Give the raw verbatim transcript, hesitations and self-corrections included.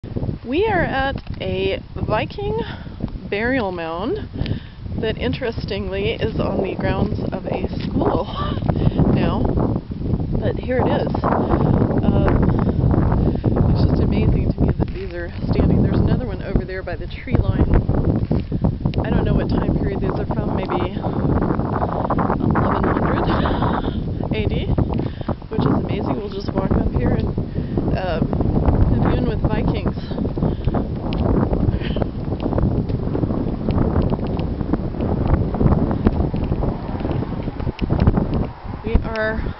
We are at a Viking burial mound that interestingly is on the grounds of a school now, but here it is. Um, it's just amazing to me that these are standing. There's another one over there by the tree line. I don't know what time period these are from, maybe eleven hundred A D, which is amazing. We'll just walk up here and um, commune with Vikings. We are